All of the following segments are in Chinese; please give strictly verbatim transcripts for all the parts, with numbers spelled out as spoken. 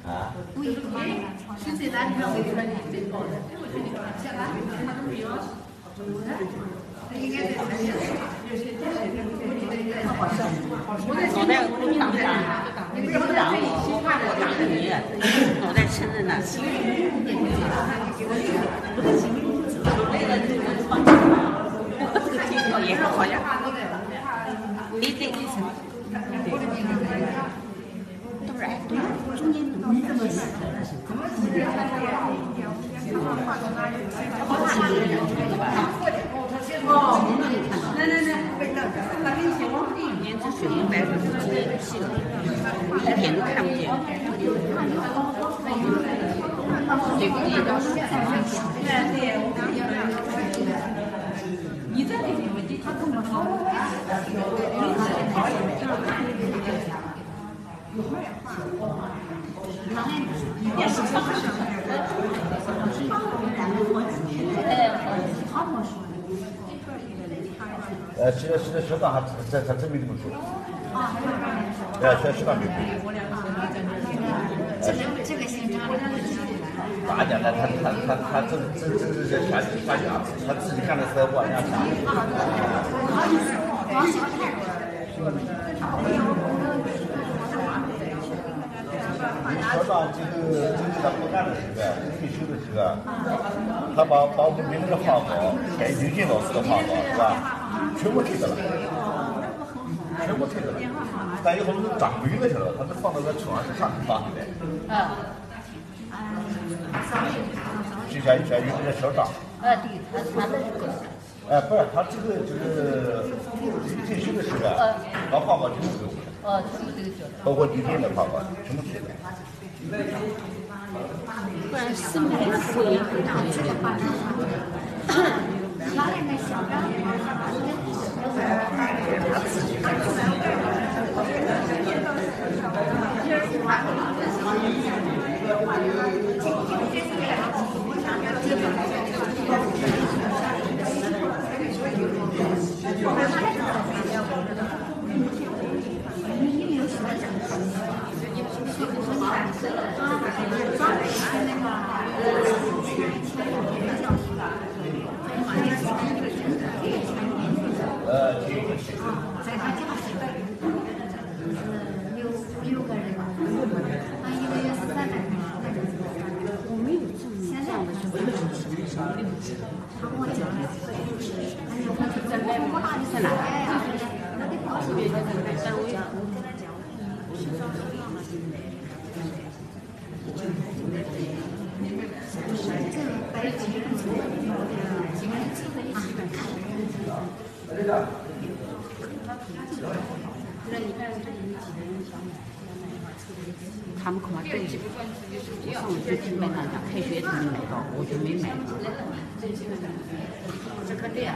啊？ 现在咱看这个最高的，现在他都没有。应该是我在我当上，你不让我，我怕我当你，我在承认了。那个这个放假，我这个镜头也是好像，你这意思？当然，对，中间你这么写，哦，来来来，连这水银白水都直接吸了，一点都看不见。对不对？你在这个问题，他跟我说，也是常识。 呃，现在现在学长还在在证明这么说。对啊，现在学长没有。 这个这个现场， 大家呢，他他他他这这这这这下下去啊，他自己干的时候往下下。学长这个这个他不干的时候，退休的时候，他把把我们别人的画稿，改Xiujian老师的画稿是吧？全部退掉了，全部退掉了。但有好多掌柜的，晓得，他们放到那床上上去发的。 嗯。 就像像有那个小张。 呃，对，他他那个。 哎，不是，他这个就是退休的时候，把画稿全部给我。 哦，全部都交的。 包括李天的画稿全部退了。 不然是没有复印回到这个画上。 拿那个小张， 他自己干的。 呃，这个是。 在他家是六六个人，他一个月三百块。 我没有这么这样的，我没有什么什么他跟我讲了，哎呀，我在哪？我哪里在哪呀？那得告诉别人，但我讲，我跟他讲，我是找谁了嘛？这个白金，今天吃的一起看。 他们恐怕都是，我上午就基本上讲开学才能买到，我就没买到。 这个对啊，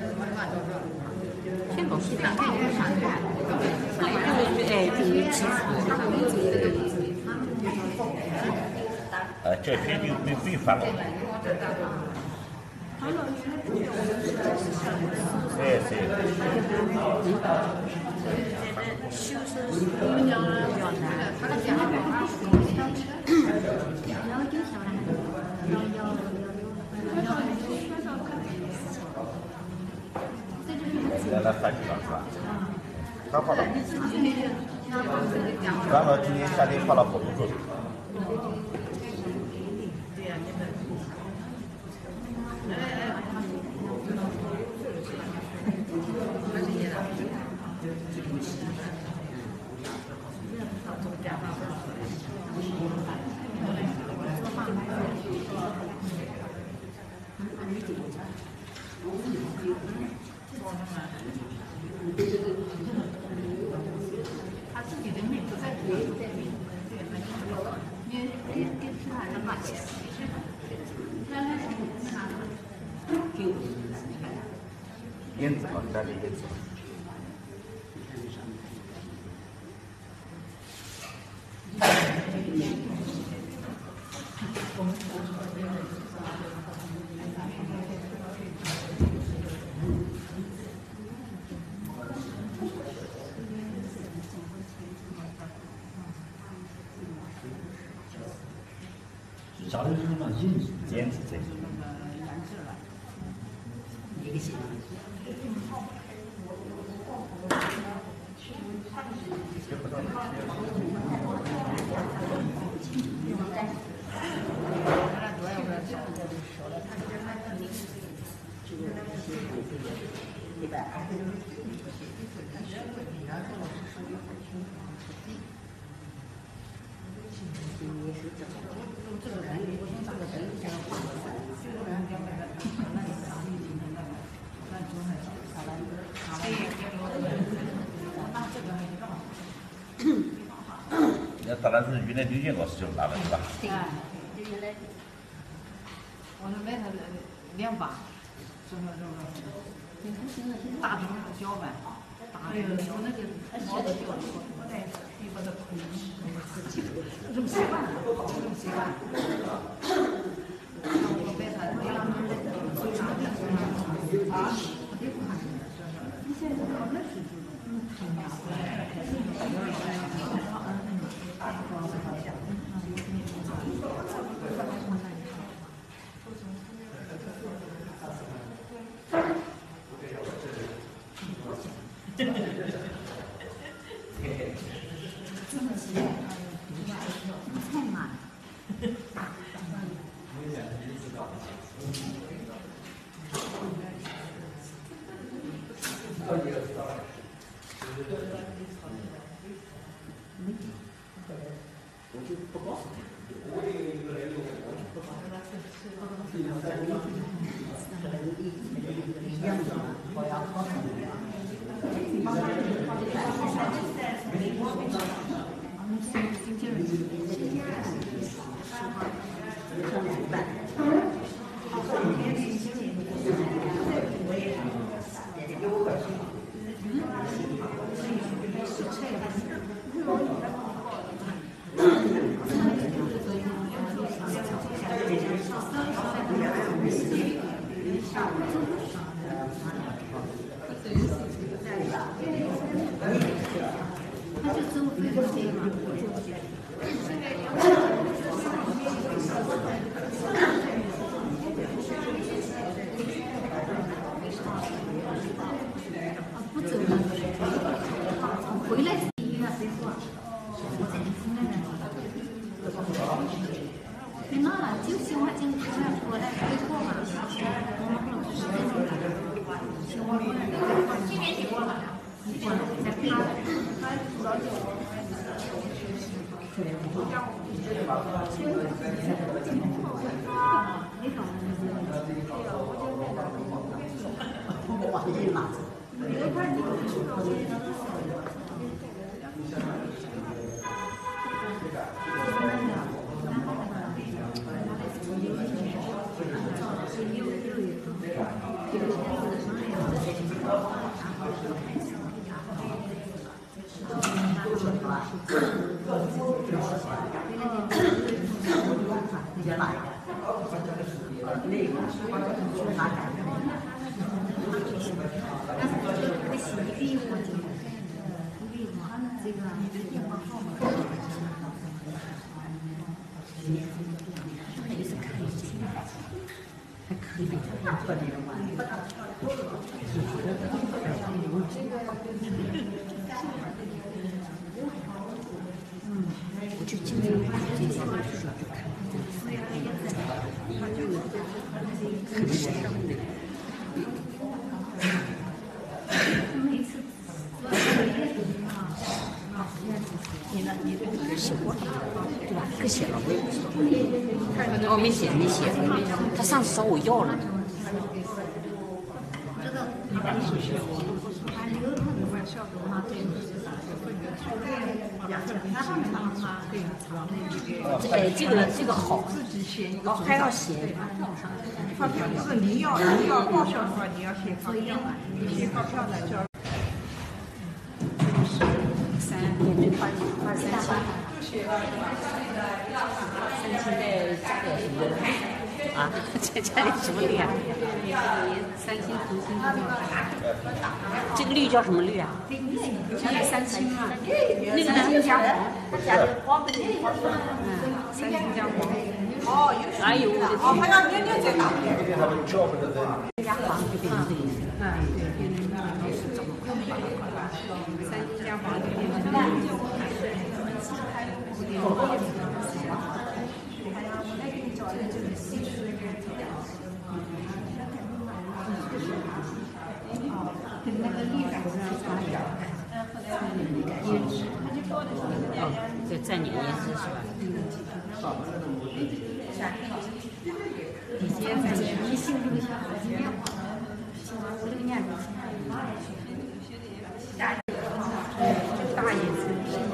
先搞西藏，看你上看。哎，就是欺负。 呃，这些就被被翻了。对对。 修身姑娘啊，他的家里边还是公交车，然后就想来，要要要要来来翻去了是吧？他画了，刚好今年夏天画了好多个。 他自己的命不在别人在命，你你你是哪人嘛？ 烟子啊，家里烟子。 下头是什么引腌制这个。 一个行。一百。 那当然是原来六件老师就拿了是吧？ 对，原来我那买它两把，是不是？大种搅拌，大种搅那个毛的搅，我在你把它推，这么习惯，这么习惯。我买它两种的，啊，你现在好那是嗯，太麻烦了。太慢。 我就不告诉他。一样的，我要告诉你。 他就走回了这嘛。不走了，回来是医院谁说？我在湖南人。在哪了？就喜欢讲出来过来回国嘛。我们可能是这种的。请我过来，今年去过了，过了在北京。 我往这拿。 我就经常把这些话说着看，很深。每次你呢？你这个写过了，对吧？可写了，我也不知道。哦，没写，没写。他上次找我要了。这个你把手写了。哎，这个这个好，哦，还要写。 发票是你要你要报销的话，你要写发票，你写发票的就。 三面对八八三七。三七再加点什么？ 啊，这家里什么绿啊？ 三星、同星都有。 这个绿叫什么绿啊？ 这个三星啊， 那个呢？ 加黄。 是。 嗯，三星加黄。 哦，有哎呦， 哦，还要年年再打。 因为他们叫不得的。 加黄就变成这个意思。 嗯，对，变成这个是这么快。三星加黄就变成这个意思。跟那个绿色是差点儿。胭脂。 哦，这蘸点胭脂是吧？ 你先在你心里想好几年，我这个年龄。大叶子，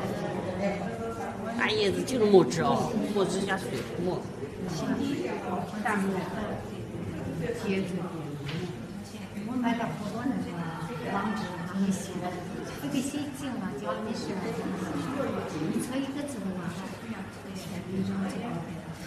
大叶子就是墨汁哦，墨汁加水墨。 大木，椰子。我买了好多那个网址，他们写的，这个写进了，教你是，你测一个字的话，你就这个。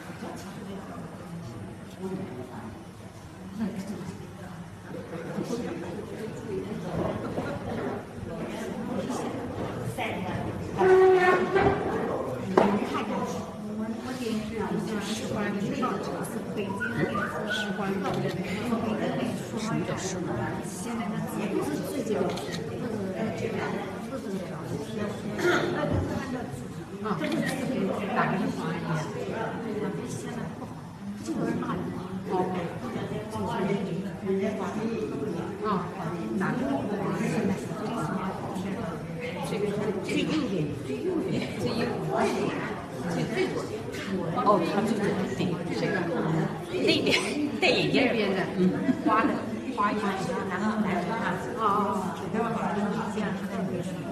我电视上十环的那个是北京的十环的，什么叫十环？现在那字不是最这个，不是这个，不是这个。啊，这个是打给黄阿姨。现在不好，就是骂人。哦，啊，哪个黄？现在是这个最右边，最右边，最右边。最最左边， 哦，他最左对，这个那边戴眼镜边的， 嗯， 花的花眼镜，然后来着他，哦哦，这样他在那边，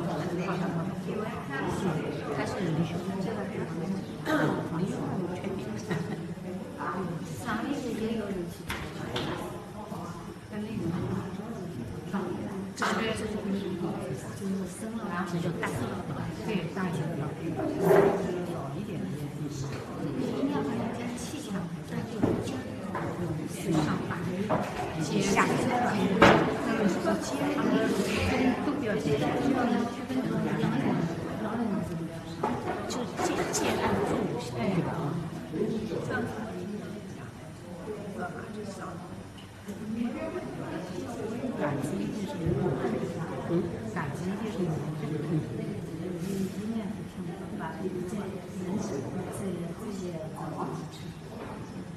他是李雄，这个是李雄有全名。 上一次也有人去，跟那个，这边就是就是生了，然后就大，对大型的。老一点的电视，应该好像加气枪，这就上把接下去，那个是接他们都不要接，只要能去跟他们两个人， 就接接按住就行，对吧？ 感激就是，嗯，感激就是，嗯。一面是听，把这这这这些好吃。